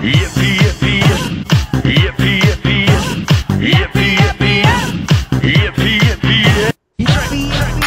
Yippee yippee yippee yippee yippee yippee yippee yippee.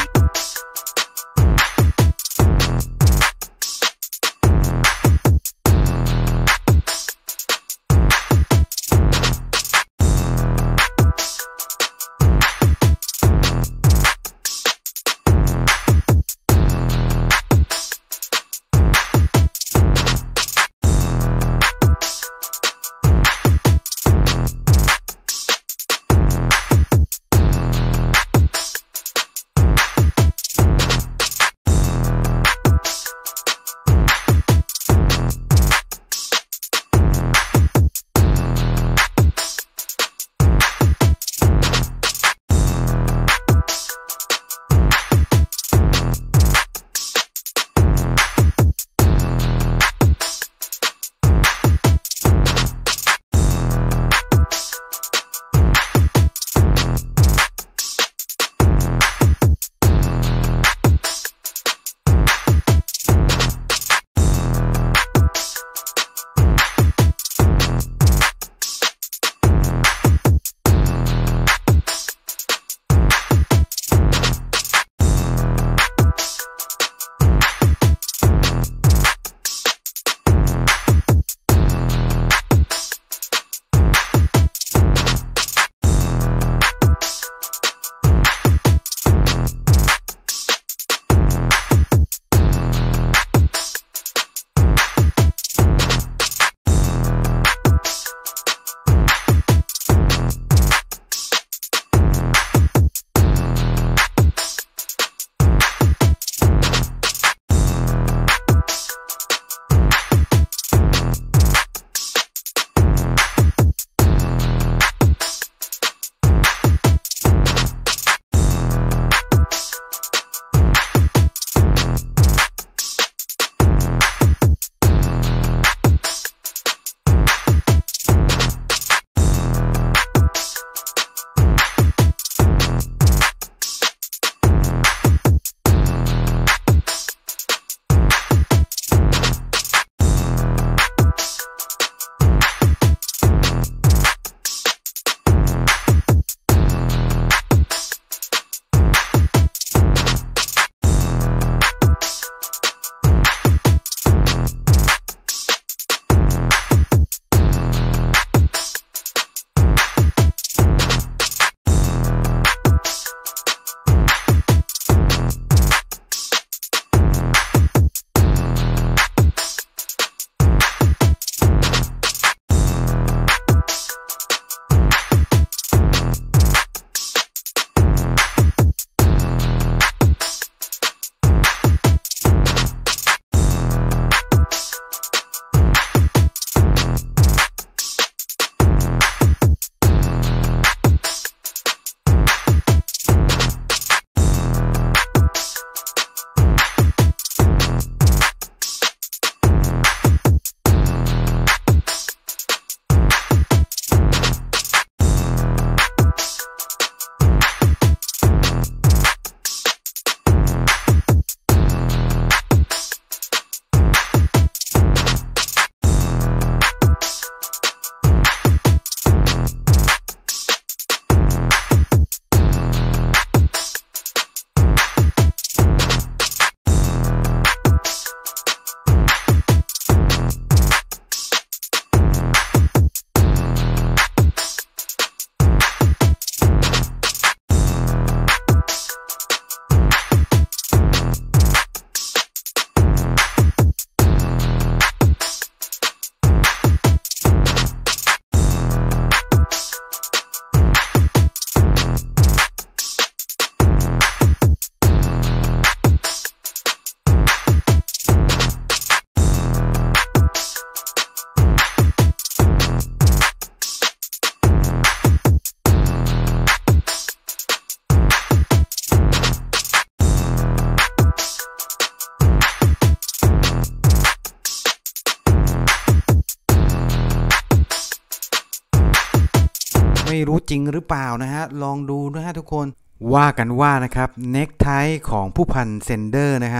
ไม่รู้จริงหรือเปล่านะฮะลองดูนะฮะทุกคนว่ากันว่านะครับเน็กไทของผู้พันเซนเดอร์นะครับ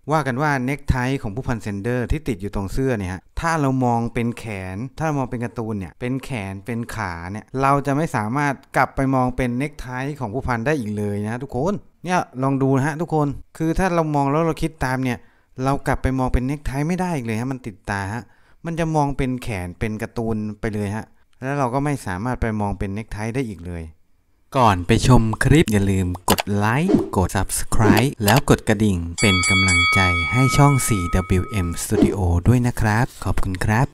ว่ากันว่าเน็กไทของผู้พันเซนเดอร์ที่ติดอยู่ตรงเสื้อเนี่ยฮะถ้าเรามองเป็นแขนถ้าเรามองเป็นการ์ตูนเนี่ยเป็นแขนเป็นขาเนี่ยเราจะไม่สามารถกลับไปมองเป็นเน็กไทของผู้พันได้อีกเลยนะทุกคนเนี่ยลองดูนะฮะทุกคนคือถ้าเรามองแล้วเราคิดตามเนี่ยเรากลับไปมองเป็นเน็กไทไม่ได้อีกเลยฮะมันติดตาฮะมันจะมองเป็นแขนเป็นการ์ตูนไปเลยฮะแล้วเราก็ไม่สามารถไปมองเป็นเน็กไทได้อีกเลยก่อนไปชมคลิปอย่าลืมกดไลค์กด Subscribe แล้วกดกระดิ่งเป็นกำลังใจให้ช่อง CWM Studio ด้วยนะครับขอบคุณครับ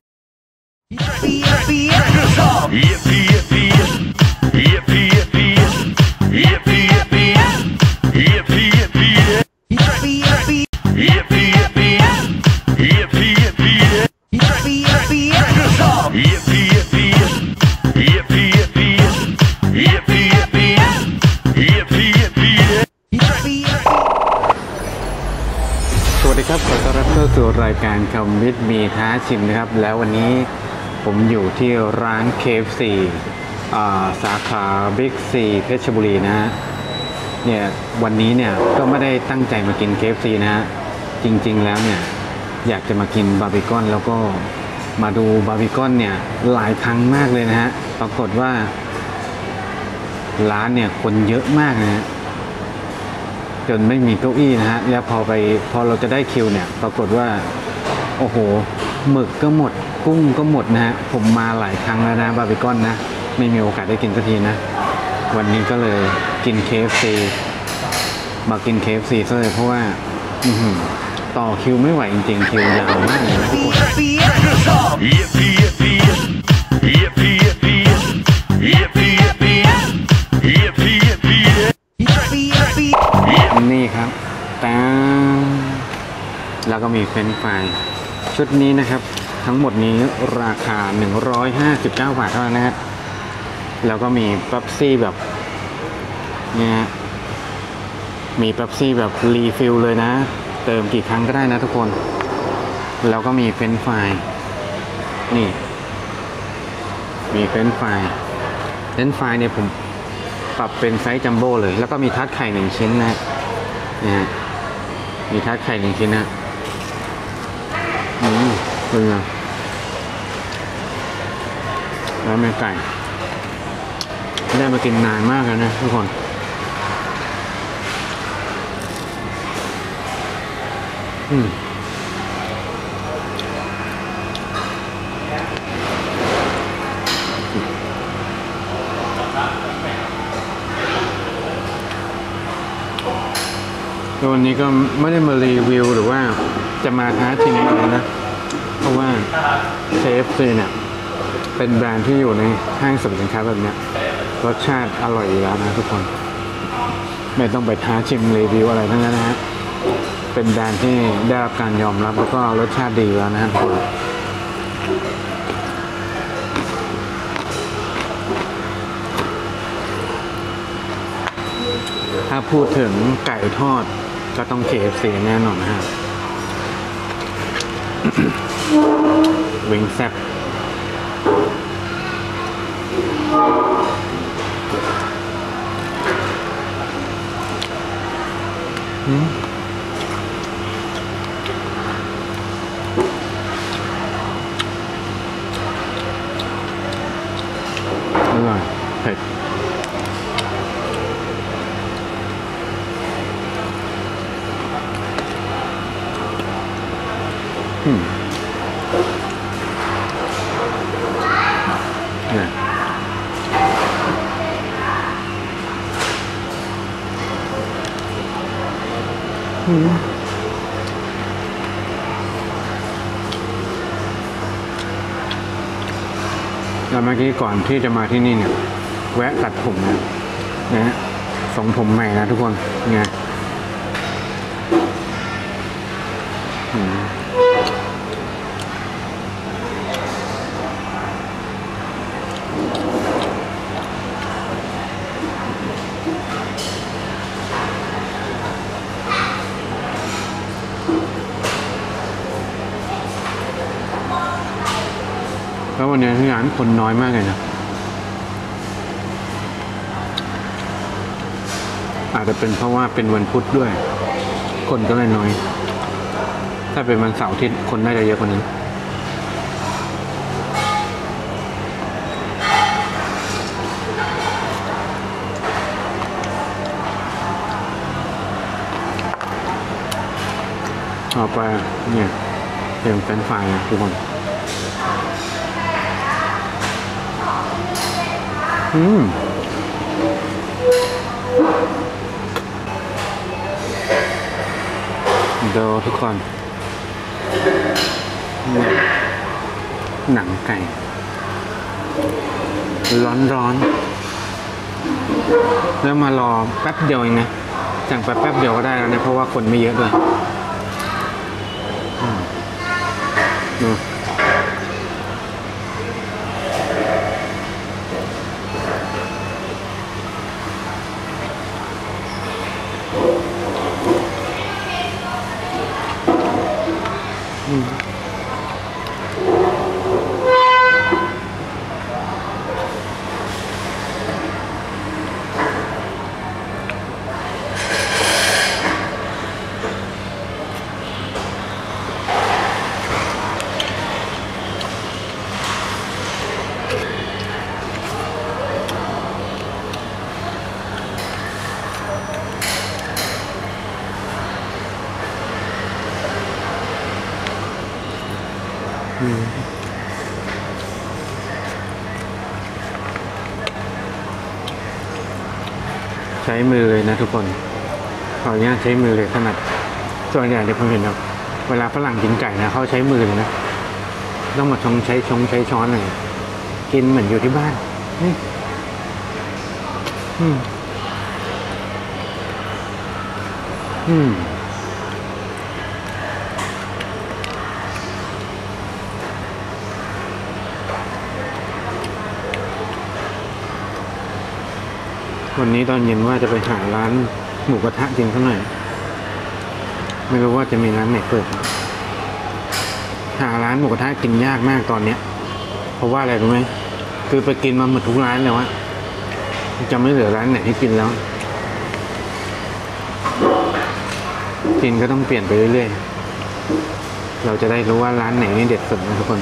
สวัสดีครับขอต้อนรับเข้าสู่รายการคำวิทย์มีท้าชิมนะครับแล้ววันนี้ผมอยู่ที่ร้าน KFC สาขา Big C เพชรบุรีนะฮะเนี่ยวันนี้เนี่ยก็ไม่ได้ตั้งใจมากิน KFC นะฮะจริงๆแล้วเนี่ยอยากจะมากินบาร์บีคอนแล้วก็มาดูบาร์บีคอนเนี่ยหลายครั้งมากเลยนะฮะปรากฏว่าร้านเนี่ยคนเยอะมากนะฮะจนไม่มีเก้าอี้นะฮะแล้วพอเราจะได้คิวเนี่ยปรากฏว่าโอ้โหหมึกก็หมดกุ้งก็หมดนะฮะผมมาหลายครั้งแล้วนะบาร์บีคอนนะไม่มีโอกาสได้กินสักทีนะวันนี้ก็เลยกิน KFC มากิน KFC ซะเลยเพราะว่าต่อคิวไม่ไหวจริงๆคิวยาวมากเลยนะทุกคนนี่ครับแล้วก็มีเฟรนช์ฟรายชุดนี้นะครับทั้งหมดนี้ราคา159 บาทเท่านั้นนะครับแล้วก็มีเป๊ปซี่แบบเนี่ยมีเป๊ปซี่แบบรีฟิลเลยนะเติมกี่ครั้งก็ได้นะทุกคนแล้วก็มีเฟรนช์ฟรายนี่มีเฟรนช์ฟรายเนี่ยผมปรับเป็นไซส์จัมโบ้เลยแล้วก็มีทัดไข่1ชิ้นนะเนี่ยมีทัดไข่1ชิ้นนะเป็นไงแล้วมีไก่ได้มากินนานมากแล้วนะทุกคนวันนี้ก็ไม่ได้มารีวิวหรือว่าจะมาท้าชิมอะไรนะเพราะว่า KFC เนี่ยเป็นแบรนด์ที่อยู่ในห้างสรรพสินค้าแบบนี้รสชาติอร่อยอยู่แล้วนะทุกคนไม่ต้องไปท้าชิมรีวิวอะไรทั้งนั้นนะฮะเป็นแบรนด์ที่ได้รับการยอมรับแล้วก็รสชาติดีแล้วนะทุกคนถ้าพูดถึงไก่ทอดก็ต้อง KFC แน่นอนนะฮะวิงแซ่บอร่อยเผ็ดเนี่ยแล้วเมื่อกี้ก่อนที่จะมาที่นี่เนี่ยแวะตัดผมนะทรงผมใหม่นะทุกคนไงแล้ววันนี้ที่ร้านคนน้อยมากเลยนะอาจจะเป็นเพราะว่าเป็นวันพุธด้วยคนก็เลยน้อยถ้าเป็นวันเสาร์ที่คนน่าจะเยอะกว่านี้ต่อไปเนี่ยเป็นแฟรนช์ฟรายนะทุกคนดูทุกคนหนังไก่ร้อนๆแล้วมารอแป๊บเดียวเองนะสั่งแป๊บเดียวก็ได้แล้วนะเพราะว่าคนไม่เยอะด้วยดูใช้มือเลยนะทุกคนขออนุญาตใช้มือเลยขนาดส่วนใหญ่ที่ผมเห็นแบบเวลาฝรั่งกินไก่นะเขาใช้มือเลยนะต้องมาใช้ช้อนเลยกินเหมือนอยู่ที่บ้านวันนี้ตอนเย็นว่าจะไปหาร้านหมูกระทะกินสักหน่อยไม่รู้ว่าจะมีร้านไหนเปิดหาร้านหมูกระทะกินยากมากตอนเนี้ยเพราะว่าอะไรรู้ไหมคือไปกินมาหมดทุกร้านแล้วอะจะไม่เหลือร้านไหนให้กินแล้วกินก็ต้องเปลี่ยนไปเรื่อยๆเราจะได้รู้ว่าร้านไหนนี่เด็ดสุดนะทุกคน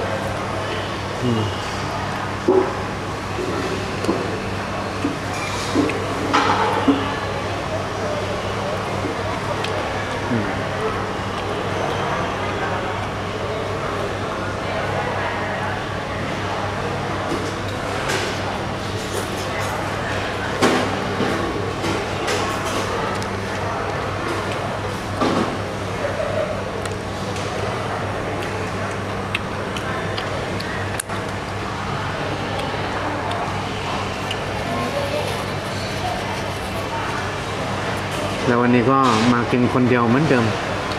แล้ววันนี้ก็มากินคนเดียวเหมือนเดิม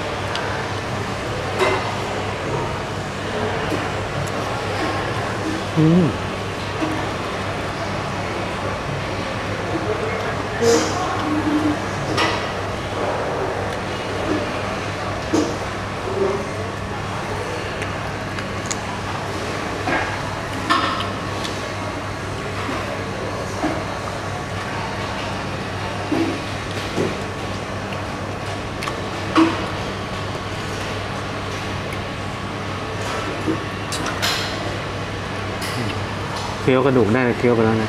เคี้ยวกระดูกได้เลยเคี้ยวไปแล้วนะ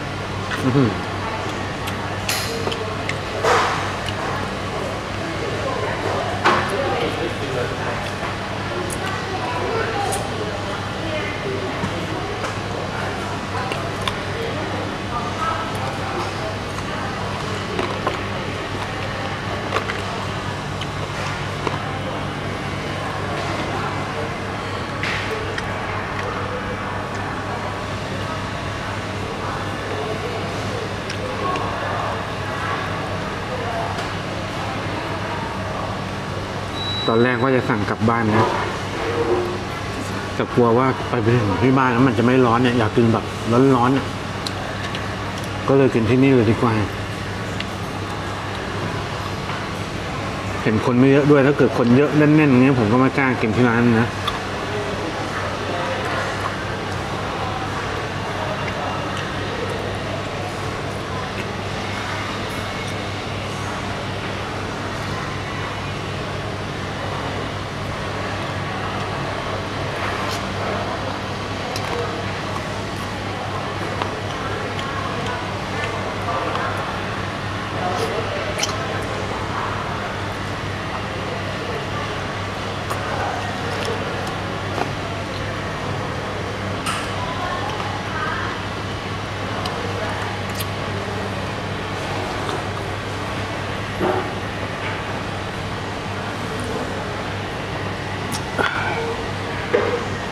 ตอนแรกว่าจะสั่งกลับบ้านนะแต่กลัวว่าไปถึงที่บ้านแล้วมันจะไม่ร้อนเนี่ยอยากกินแบบร้อนๆก็เลยกินที่นี่เลยดีกว่าเห็นคนไม่เยอะด้วยถ้าเกิดคนเยอะแน่นๆอย่างเงี้ยผมก็ไม่กล้ากินที่ร้านนะ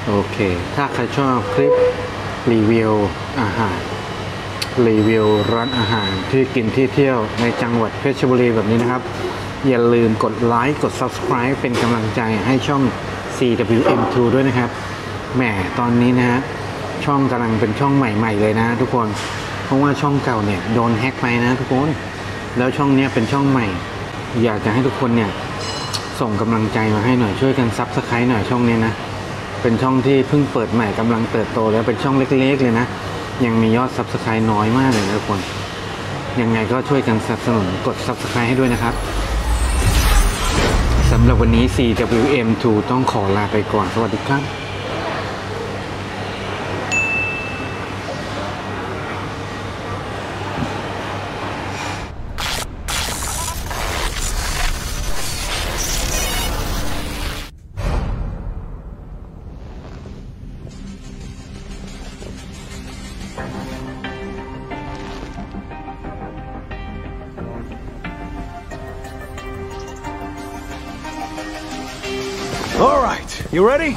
โอเคถ้าใครชอบคลิปรีวิวอาหารรีวิวร้านอาหารที่กินที่เที่ยวในจังหวัดเพชรบุรีแบบนี้นะครับอย่าลืมกดไลค์กด Subscribe เป็นกำลังใจให้ช่อง CWM2 ด้วยนะครับแหมตอนนี้นะฮะช่องกำลังเป็นช่องใหม่ๆเลยนะทุกคนเพราะว่าช่องเก่าเนี่ยโดนแฮ็กไปนะทุกคนแล้วช่องนี้เป็นช่องใหม่อยากจะให้ทุกคนเนี่ยส่งกำลังใจมาให้หน่อยช่วยกันSubscribeหน่อยช่องนี้นะเป็นช่องที่เพิ่งเปิดใหม่กำลังเติบโตแล้วเป็นช่องเล็กๆเลยนะยังมียอด Subscribe น้อยมากเลยนะทุกคนยังไงก็ช่วยกันสนับสนุนกด Subscribe ให้ด้วยนะครับสำหรับวันนี้ CWM2 ต้องขอลาไปก่อนสวัสดีครับ All right, you ready?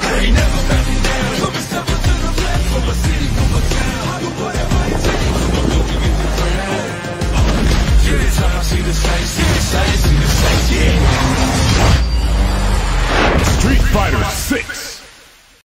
Street Fighter 6.